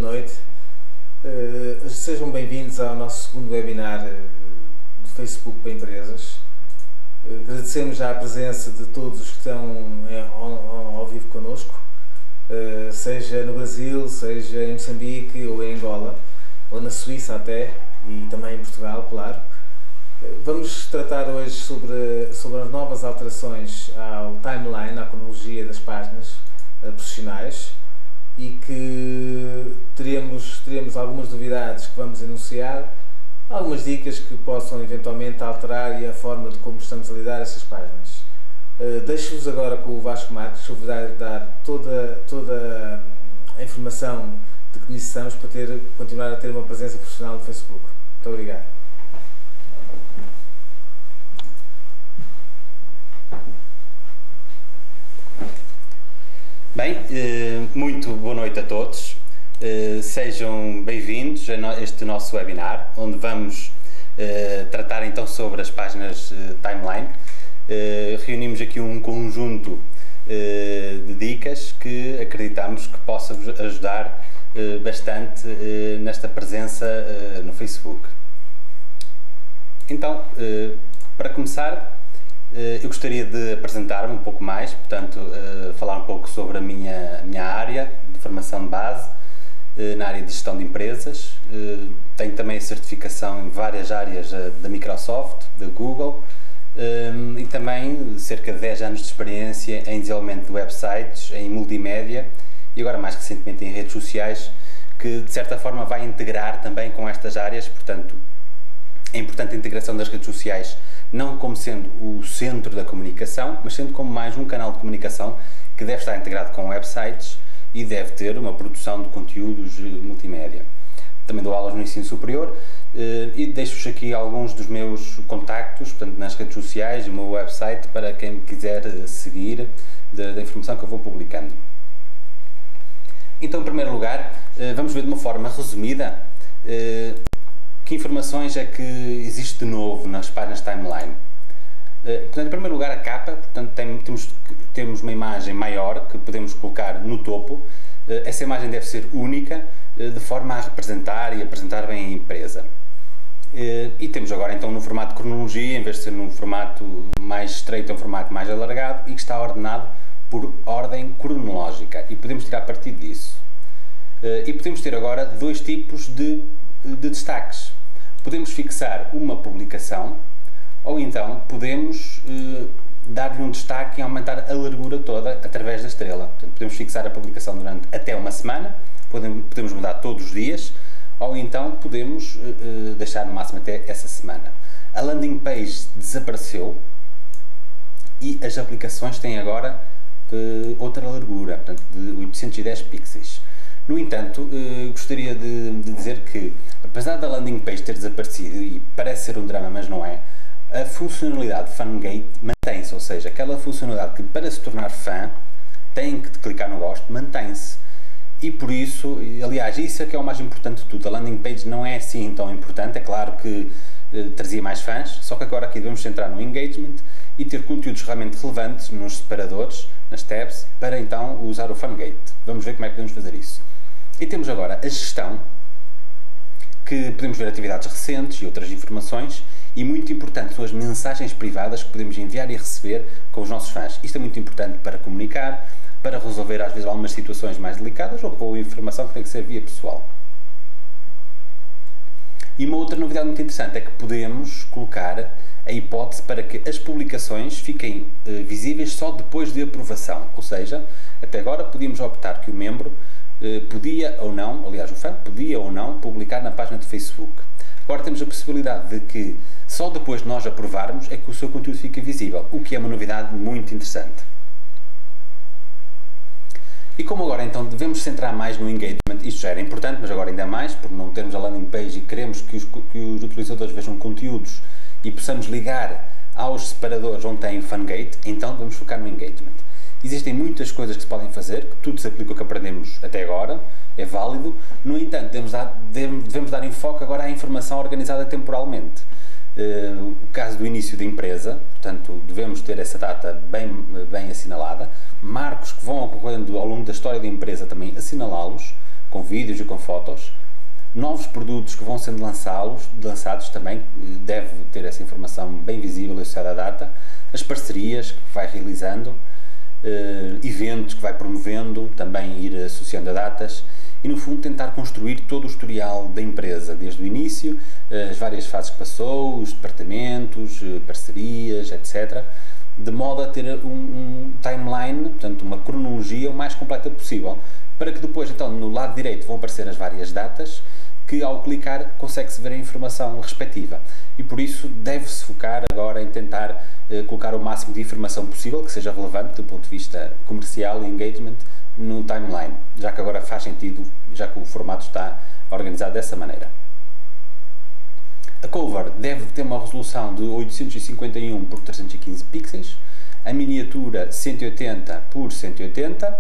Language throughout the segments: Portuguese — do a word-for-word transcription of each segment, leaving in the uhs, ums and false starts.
noite. Uh, sejam bem-vindos ao nosso segundo webinar do Facebook para Empresas. Uh, agradecemos já a presença de todos os que estão em, ao, ao vivo connosco, uh, seja no Brasil, seja em Moçambique ou em Angola, ou na Suíça até, e também em Portugal, claro. Uh, vamos tratar hoje sobre, sobre as novas alterações ao timeline, à cronologia das páginas uh, profissionais, e que teremos, teremos algumas novidades que vamos enunciar, algumas dicas que possam eventualmente alterar a forma de como estamos a lidar estas páginas. Uh, Deixo-vos agora com o Vasco Marques, que vos vai dar toda, toda a informação de que necessitamos para ter, continuar a ter uma presença profissional no Facebook. Muito obrigado. Bem, muito boa noite a todos, sejam bem-vindos a este nosso webinar, onde vamos tratar então sobre as páginas timeline. Reunimos aqui um conjunto de dicas que acreditamos que possa vos ajudar bastante nesta presença no Facebook. Então, para começar, eu gostaria de apresentar-me um pouco mais, portanto, falar um pouco sobre a minha, minha área de formação de base, na área de gestão de empresas. Tenho também a certificação em várias áreas da Microsoft, da Google, e também cerca de dez anos de experiência em desenvolvimento de websites, em multimédia e agora mais recentemente em redes sociais, que de certa forma vai integrar também com estas áreas. Portanto, é importante a integração das redes sociais não como sendo o centro da comunicação, mas sendo como mais um canal de comunicação que deve estar integrado com websites e deve ter uma produção de conteúdos multimédia. Também dou aulas no ensino superior e deixo-vos aqui alguns dos meus contactos, portanto, nas redes sociais e o meu website para quem me quiser seguir da, da informação que eu vou publicando. Então, em primeiro lugar, vamos ver de uma forma resumida que informações é que existe de novo nas páginas timeline. Portanto, em primeiro lugar, a capa. Portanto, tem, temos, temos uma imagem maior que podemos colocar no topo. Essa imagem deve ser única, de forma a representar e apresentar bem a empresa. E temos agora então no formato de cronologia, em vez de ser num formato mais estreito, é um formato mais alargado e que está ordenado por ordem cronológica, e podemos tirar partido disso. E podemos ter agora dois tipos de, de destaques. Podemos fixar uma publicação, ou então podemos eh, dar-lhe um destaque e aumentar a largura toda através da estrela. Portanto, podemos fixar a publicação durante até uma semana, podemos, podemos mudar todos os dias, ou então podemos eh, deixar no máximo até essa semana. A landing page desapareceu e as aplicações têm agora eh, outra largura, portanto, de oitocentos e dez pixels. No entanto, eh, gostaria de, de dizer que, apesar da landing page ter desaparecido, e parece ser um drama, mas não é, a funcionalidade FanGate mantém-se, ou seja, aquela funcionalidade que para se tornar fã tem que clicar no gosto, mantém-se. E por isso, aliás, isso é que é o mais importante de tudo. A landing page não é assim tão importante, é claro que eh, trazia mais fãs, só que agora aqui devemos centrar no engagement e ter conteúdos realmente relevantes nos separadores, nas tabs, para então usar o FanGate. Vamos ver como é que podemos fazer isso. E temos agora a gestão, que podemos ver atividades recentes e outras informações, e muito importante são as mensagens privadas que podemos enviar e receber com os nossos fãs. Isto é muito importante para comunicar, para resolver às vezes algumas situações mais delicadas ou, ou informação que tem que ser via pessoal. E uma outra novidade muito interessante é que podemos colocar a hipótese para que as publicações fiquem eh, visíveis só depois de aprovação, ou seja, até agora podíamos optar que o membro podia ou não, aliás o fã podia ou não publicar na página de Facebook. Agora temos a possibilidade de que só depois de nós aprovarmos é que o seu conteúdo fica visível, o que é uma novidade muito interessante. E como agora então devemos centrar mais no engagement, isto já era importante, mas agora ainda mais, por não termos a landing page e queremos que os, que os utilizadores vejam conteúdos e possamos ligar aos separadores onde tem o FanGate, então vamos focar no engagement. Existem muitas coisas que se podem fazer, que tudo se aplica ao que aprendemos até agora, é válido. No entanto, devemos dar, devemos dar enfoque agora à informação organizada temporalmente. Uh, o caso do início da empresa, portanto, devemos ter essa data bem, bem assinalada. Marcos que vão ocorrendo ao longo da história da empresa também assinalá-los, com vídeos e com fotos. Novos produtos que vão sendo lançados, lançados também, deve ter essa informação bem visível associada à data. As parcerias que vai realizando, eh, eventos que vai promovendo, também ir associando a datas. E no fundo tentar construir todo o historial da empresa, desde o início, as várias fases que passou, os departamentos, parcerias, etcétera. De modo a ter um, um timeline, portanto uma cronologia o mais completa possível. Para que depois, então, no lado direito vão aparecer as várias datas, que ao clicar consegue-se ver a informação respectiva. E por isso deve-se focar agora em tentar eh, colocar o máximo de informação possível, que seja relevante do ponto de vista comercial e engagement, no timeline, já que agora faz sentido, já que o formato está organizado dessa maneira. A cover deve ter uma resolução de oitocentos e cinquenta e um por trezentos e quinze pixels, a miniatura cento e oitenta por cento e oitenta,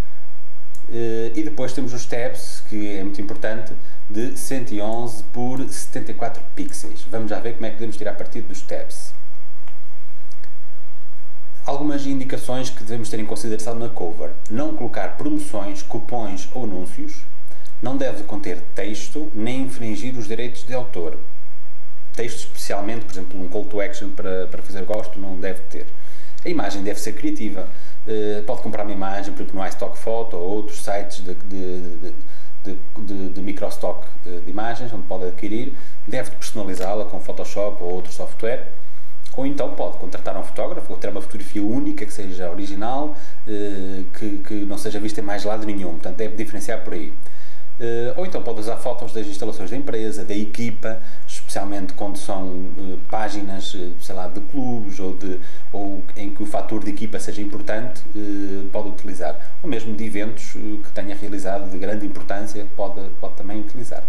e depois temos os tabs, que é muito importante, de cento e onze por setenta e quatro pixels. Vamos já ver como é que podemos tirar partido dos tabs. Algumas indicações que devemos ter em consideração na cover: não colocar promoções, cupons ou anúncios, não deve conter texto nem infringir os direitos de autor. Texto especialmente, por exemplo, um call to action para, para fazer gosto, não deve ter. A imagem deve ser criativa. Uh, pode comprar uma imagem, por exemplo, no iStock Photo ou outros sites de, de, de, de, de, de microstock de imagens, onde pode adquirir. Deve personalizá-la com Photoshop ou outro software. Ou então pode contratar um fotógrafo, ou ter uma fotografia única, que seja original, uh, que, que não seja vista em mais lado nenhum. Portanto, deve diferenciar por aí. Uh, ou então pode usar fotos das instalações da empresa, da equipa, especialmente quando são uh, páginas, uh, sei lá, de clubes ou, de, ou em que o fator de equipa seja importante, uh, pode utilizar. Ou mesmo de eventos uh, que tenha realizado de grande importância, pode, pode também utilizar.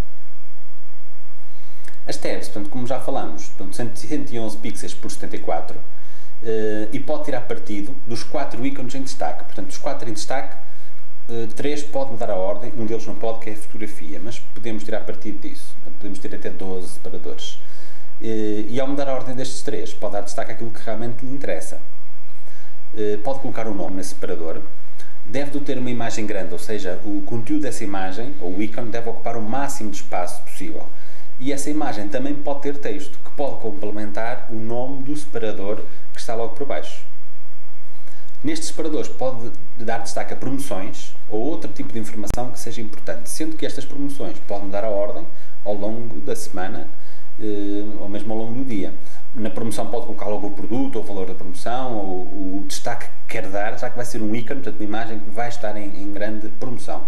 As tabs, portanto, como já falamos, portanto, cento e onze pixels por setenta e quatro, uh, e pode tirar partido dos quatro ícones em destaque. Portanto, os quatro em destaque, Uh, três pode mudar a ordem, um deles não pode, que é a fotografia, mas podemos tirar partido disso. Podemos ter até doze separadores. Uh, e ao mudar a ordem destes três, pode dar destaque àquilo que realmente lhe interessa. Uh, pode colocar um nome nesse separador. Deve ter uma imagem grande, ou seja, o conteúdo dessa imagem, ou o ícone, deve ocupar o máximo de espaço possível. E essa imagem também pode ter texto, que pode complementar o nome do separador que está logo por baixo. Nestes separadores pode dar destaque a promoções ou outro tipo de informação que seja importante, sendo que estas promoções podem mudar a ordem ao longo da semana ou mesmo ao longo do dia. Na promoção pode colocar logo o produto, ou o valor da promoção, ou o destaque que quer dar, já que vai ser um ícone, portanto uma imagem que vai estar em, em grande promoção.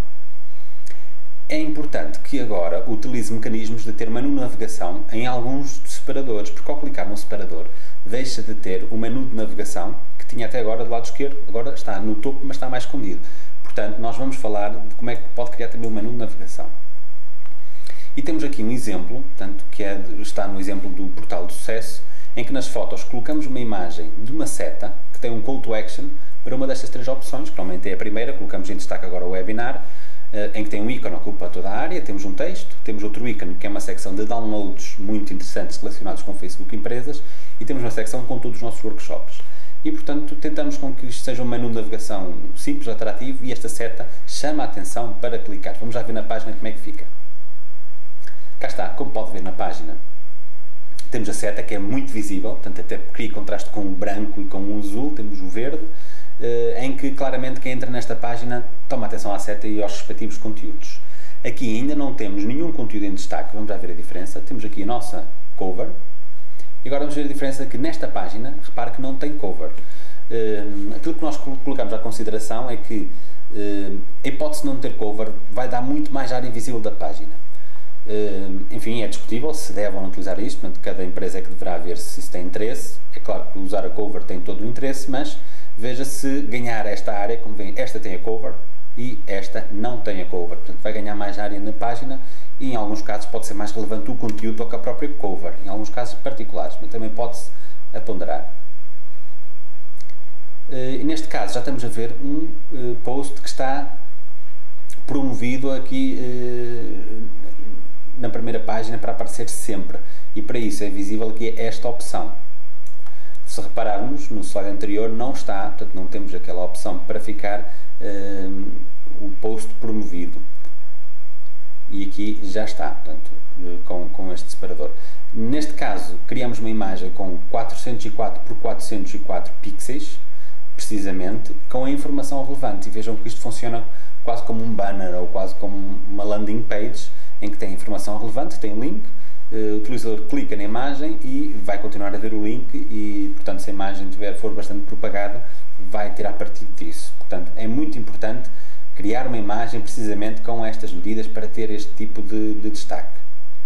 É importante que agora utilize mecanismos de ter menu de navegação em alguns separadores, porque ao clicar num separador deixa de ter o menu de navegação que tinha até agora do lado esquerdo, agora está no topo, mas está mais escondido. Portanto, nós vamos falar de como é que pode criar também o menu de navegação. E temos aqui um exemplo, portanto, que é, está no exemplo do portal de sucesso, em que nas fotos colocamos uma imagem de uma seta que tem um call to action para uma destas três opções, que normalmente é a primeira, colocamos em destaque agora o webinar, em que tem um ícone que ocupa toda a área, temos um texto, temos outro ícone que é uma secção de downloads muito interessantes relacionados com Facebook Empresas e temos uma secção com todos os nossos workshops. E, portanto, tentamos com que isto seja um menu de navegação simples, atrativo, e esta seta chama a atenção para clicar. Vamos já ver na página como é que fica. Cá está, como pode ver na página, temos a seta que é muito visível, portanto até cria contraste com o branco e com o azul, temos o verde, em que claramente quem entra nesta página toma atenção à seta e aos respectivos conteúdos. Aqui ainda não temos nenhum conteúdo em destaque, vamos já ver a diferença. Temos aqui a nossa cover e agora vamos ver a diferença que nesta página, repare que não tem cover. Aquilo que nós colocamos à consideração é que a hipótese de não ter cover vai dar muito mais área visível da página. Enfim, é discutível se deve ou não utilizar isto, portanto cada empresa é que deverá ver se isso tem interesse. É claro que usar a cover tem todo o interesse, mas veja se ganhar esta área, como vem, esta tem a cover e esta não tem a cover, portanto vai ganhar mais área na página e em alguns casos pode ser mais relevante o conteúdo do que a própria cover, em alguns casos particulares, mas também pode-se a ponderar. E neste caso já estamos a ver um uh, post que está promovido aqui uh, na primeira página para aparecer sempre, e para isso é visível aqui esta opção. Se repararmos, no slide anterior não está, portanto não temos aquela opção para ficar uh, o post promovido. e aqui já está, portanto, com, com este separador. Neste caso, criamos uma imagem com quatrocentos e quatro por quatrocentos e quatro pixels, precisamente, com a informação relevante. E vejam que isto funciona quase como um banner ou quase como uma landing page, em que tem informação relevante, tem um link, o utilizador clica na imagem e vai continuar a ver o link e, portanto, se a imagem tiver, for bastante propagada, vai tirar partido disso. Portanto, é muito importante criar uma imagem precisamente com estas medidas para ter este tipo de, de destaque.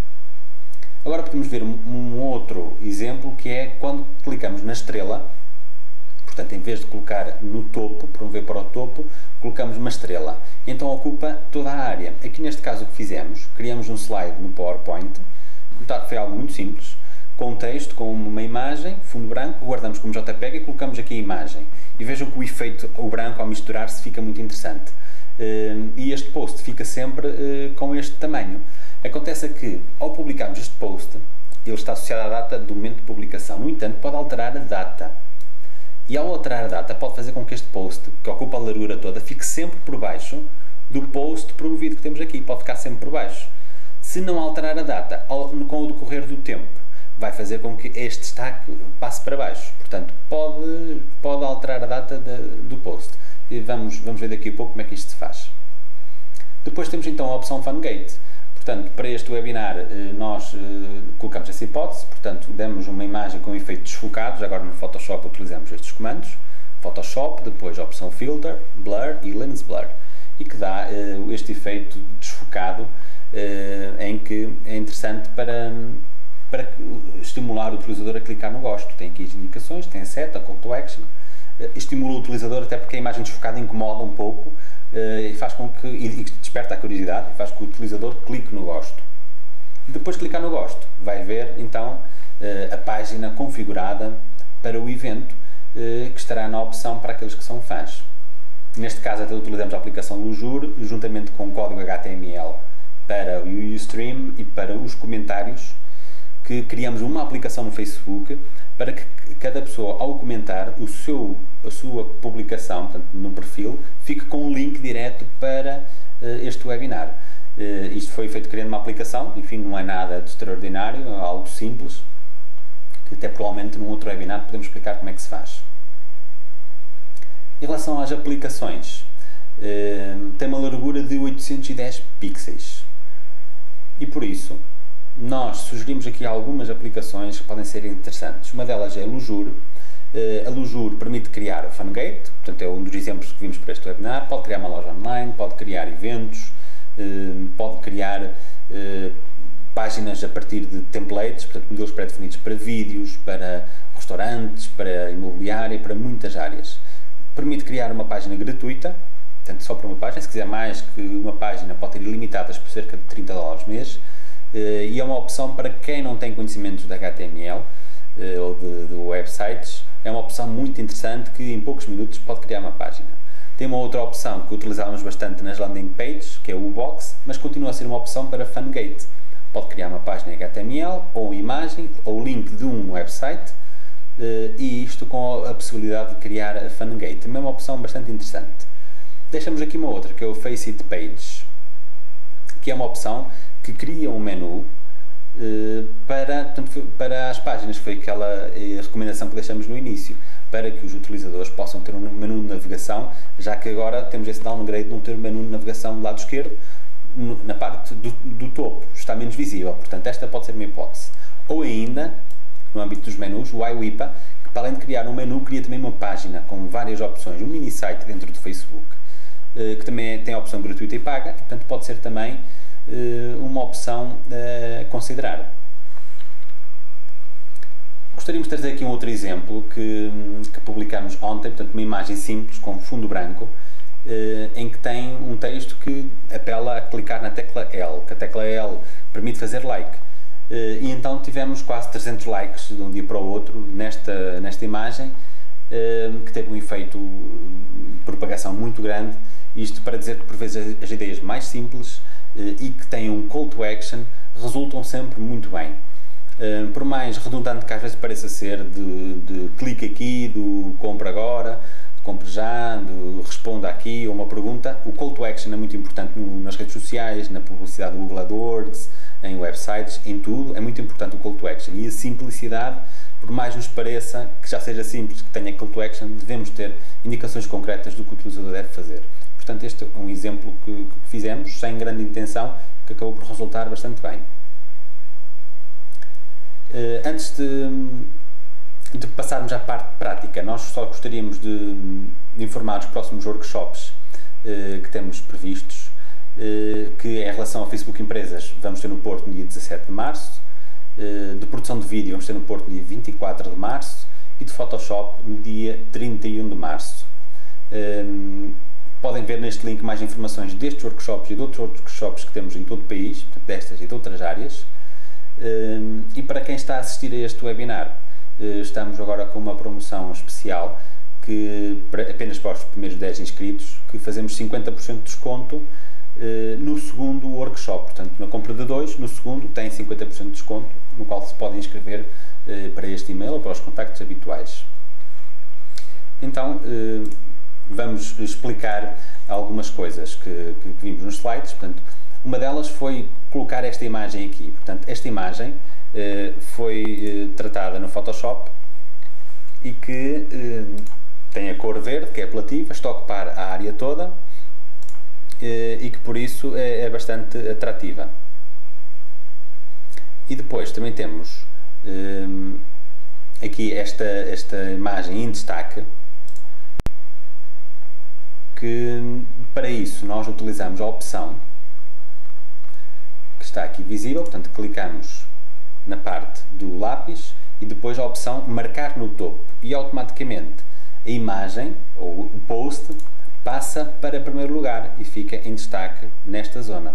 Agora podemos ver um, um outro exemplo, que é quando clicamos na estrela. Portanto, em vez de colocar no topo, promover para o topo, colocamos uma estrela. Então ocupa toda a área. Aqui neste caso o que fizemos, criamos um slide no PowerPoint. Foi algo muito simples, com um texto, com uma imagem, fundo branco, guardamos como JPEG e colocamos aqui a imagem. E vejam que o efeito, o branco ao misturar-se, fica muito interessante. E este post fica sempre com este tamanho. Acontece que, ao publicarmos este post, ele está associado à data do momento de publicação. No entanto, pode alterar a data. E ao alterar a data, pode fazer com que este post, que ocupa a largura toda, fique sempre por baixo do post promovido que temos aqui. Pode ficar sempre por baixo. Se não alterar a data, com o decorrer do tempo, vai fazer com que este destaque passe para baixo. Portanto, pode, pode alterar a data de, do post. E vamos, vamos ver daqui a pouco como é que isto se faz. Depois temos então a opção Fungate. Portanto, para este webinar nós colocamos essa hipótese, portanto, demos uma imagem com efeitos desfocados. Agora no Photoshop utilizamos estes comandos. Photoshop, depois a opção Filter, Blur e Lens Blur. E que dá este efeito desfocado, em que é interessante para, para estimular o utilizador a clicar no gosto. Tem aqui as indicações, tem a seta, Call to Action. Estimula o utilizador até porque a imagem desfocada incomoda um pouco e faz com que, e desperta a curiosidade, e faz com que o utilizador clique no gosto. Depois de clicar no gosto, vai ver então a página configurada para o evento, que estará na opção para aqueles que são fãs. Neste caso até utilizamos a aplicação Lujure, juntamente com o código H T M L para o Ustream e para os comentários, que criamos uma aplicação no Facebook para que cada pessoa, ao comentar o seu, a sua publicação, portanto, no perfil, fique com um link direto para uh, este webinar. Uh, isto foi feito criando uma aplicação, enfim, não é nada de extraordinário, é algo simples, que até provavelmente num outro webinar podemos explicar como é que se faz. Em relação às aplicações, uh, tem uma largura de oitocentos e dez pixels e por isso nós sugerimos aqui algumas aplicações que podem ser interessantes. Uma delas é a Lujure. A Lujure permite criar o Fungate, portanto é um dos exemplos que vimos para este webinar. Pode criar uma loja online, pode criar eventos, pode criar páginas a partir de templates, portanto modelos pré-definidos para vídeos, para restaurantes, para imobiliária, para muitas áreas. Permite criar uma página gratuita, portanto só para uma página. Se quiser mais que uma página, pode ter ilimitadas por cerca de trinta dólares mês. E é uma opção para quem não tem conhecimentos de H T M L ou de, de websites. É uma opção muito interessante que em poucos minutos pode criar uma página. Tem uma outra opção que utilizávamos bastante nas landing pages, que é o U-Box, mas continua a ser uma opção para Fungate. Pode criar uma página em H T M L, ou imagem, ou link de um website, e isto com a possibilidade de criar a Fungate. Também é uma opção bastante interessante. Deixamos aqui uma outra, que é o Face It Page, que é uma opção que cria um menu uh, para, portanto, para as páginas. Foi aquela uh, recomendação que deixamos no início, para que os utilizadores possam ter um menu de navegação, já que agora temos esse downgrade de não ter um menu de navegação do lado esquerdo, no, na parte do, do topo, está menos visível. Portanto, esta pode ser uma hipótese. Ou ainda, no âmbito dos menus, o iWipa, que para além de criar um menu, cria também uma página com várias opções, um mini site dentro do Facebook, uh, que também tem a opção gratuita e paga, e, portanto pode ser também uma opção a considerar. Gostaríamos de trazer aqui um outro exemplo que, que publicamos ontem, portanto uma imagem simples com fundo branco, em que tem um texto que apela a clicar na tecla L, que a tecla L permite fazer like. E então tivemos quase trezentos likes de um dia para o outro nesta, nesta imagem, que teve um efeito de propagação muito grande. Isto para dizer que por vezes as ideias mais simples e que têm um call to action resultam sempre muito bem. Por mais redundante que às vezes pareça ser, de, de clique aqui, do compra agora, compre já, do responda aqui a uma pergunta. O call to action é muito importante no, nas redes sociais, na publicidade do Google AdWords, em websites, em tudo, é muito importante o call to action. E a simplicidade, por mais nos pareça que já seja simples, que tenha call to action, devemos ter indicações concretas do que o utilizador deve fazer. Portanto, este é um exemplo que, que fizemos, sem grande intenção, que acabou por resultar bastante bem. Uh, antes de, de passarmos à parte prática, nós só gostaríamos de, de informar os próximos workshops uh, que temos previstos, uh, que em relação ao Facebook Empresas vamos ter no Porto no dia dezassete de março, uh, de produção de vídeo vamos ter no Porto no dia vinte e quatro de março e de Photoshop no dia trinta e um de março. Uh, podem ver neste link mais informações destes workshops e de outros workshops que temos em todo o país, destas e de outras áreas. Uh, e para quem está a assistir a este webinar, uh, estamos agora com uma promoção especial que para, apenas para os primeiros dez inscritos, que fazemos cinquenta por cento de desconto uh, no segundo workshop. Portanto, na compra de dois, no segundo tem cinquenta por cento de desconto, no qual se podem inscrever uh, para este e-mail ou para os contactos habituais. Então, uh, vamos explicar algumas coisas que, que, que vimos nos slides. Portanto, uma delas foi colocar esta imagem aqui. Portanto, esta imagem eh, foi eh, tratada no Photoshop e que eh, tem a cor verde, que é apelativa, está a ocupar a área toda eh, e que por isso é, é bastante atrativa. E depois também temos eh, aqui esta, esta imagem em destaque, que para isso nós utilizamos a opção que está aqui visível, portanto clicamos na parte do lápis e depois a opção marcar no topo e automaticamente a imagem ou o post passa para primeiro lugar e fica em destaque nesta zona.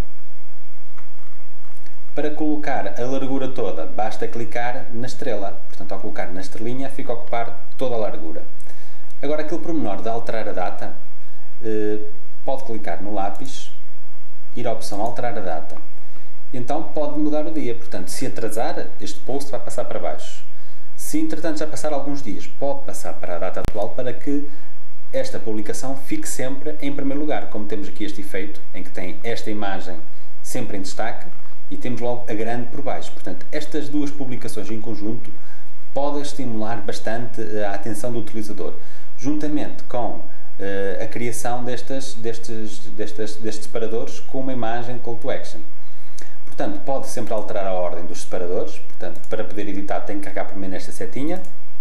Para colocar a largura toda basta clicar na estrela, portanto ao colocar na estrelinha fica a ocupar toda a largura. Agora aquele pormenor de alterar a data, eh, pode clicar no lápis, ir à opção alterar a data. Então pode mudar o dia, portanto se atrasar, este post vai passar para baixo. Se entretanto já passar alguns dias, pode passar para a data atual para que esta publicação fique sempre em primeiro lugar, como temos aqui este efeito em que tem esta imagem sempre em destaque e temos logo a grande por baixo. Portanto, estas duas publicações em conjunto podem estimular bastante a atenção do utilizador, juntamente com uh, a criação destas, destes, destes, destes separadores com uma imagem call to action. Portanto, pode sempre alterar a ordem dos separadores. Portanto, para poder editar tem que carregar primeiro nesta setinha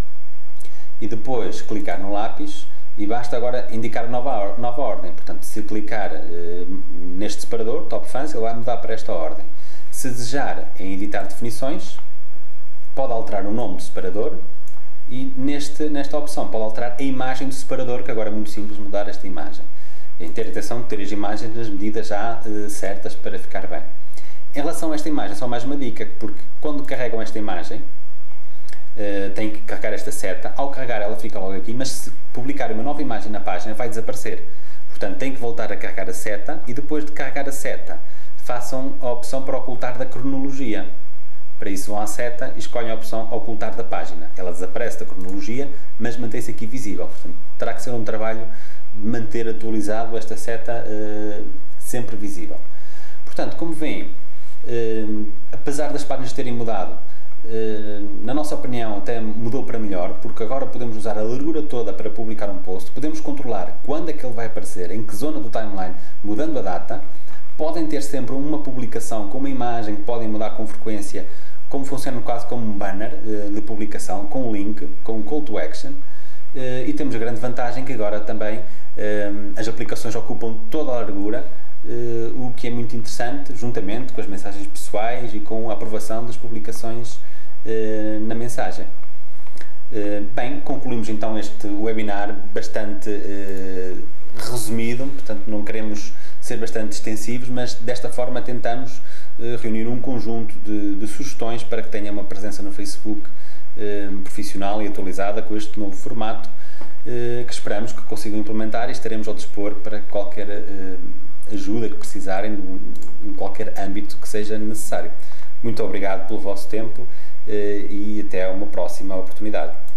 e depois clicar no lápis e basta agora indicar nova, nova ordem. Portanto, se clicar uh, neste separador, Top Fans, ele vai mudar para esta ordem. Se desejar em editar definições, pode alterar o nome do separador e neste, nesta opção pode alterar a imagem do separador, que agora é muito simples mudar esta imagem. Em ter atenção de ter as imagens nas medidas já uh, certas para ficar bem. Em relação a esta imagem, só mais uma dica, porque quando carregam esta imagem, uh, têm que carregar esta seta, ao carregar ela fica logo aqui, mas se publicar uma nova imagem na página vai desaparecer. Portanto, têm que voltar a carregar a seta e depois de carregar a seta, façam a opção para ocultar da cronologia. Para isso vão à seta e escolhem a opção ocultar da página. Ela desaparece da cronologia, mas mantém-se aqui visível. Portanto, terá que ser um trabalho de manter atualizado esta seta uh, sempre visível. Portanto, como veem, Uh, apesar das páginas terem mudado, uh, na nossa opinião até mudou para melhor, porque agora podemos usar a largura toda para publicar um post, podemos controlar quando é que ele vai aparecer, em que zona do timeline, mudando a data. Podem ter sempre uma publicação com uma imagem que podem mudar com frequência, como funciona no caso como um banner uh, de publicação, com um link, com um call to action, uh, e temos a grande vantagem que agora também uh, as aplicações ocupam toda a largura, Uh, o que é muito interessante, juntamente com as mensagens pessoais e com a aprovação das publicações uh, na mensagem. Uh, bem, concluímos então este webinar bastante uh, resumido, portanto não queremos ser bastante extensivos, mas desta forma tentamos uh, reunir um conjunto de, de sugestões para que tenha uma presença no Facebook uh, profissional e atualizada com este novo formato, uh, que esperamos que consigam implementar e estaremos ao dispor para qualquer uh, ajuda que precisarem em qualquer âmbito que seja necessário. Muito obrigado pelo vosso tempo e até uma próxima oportunidade.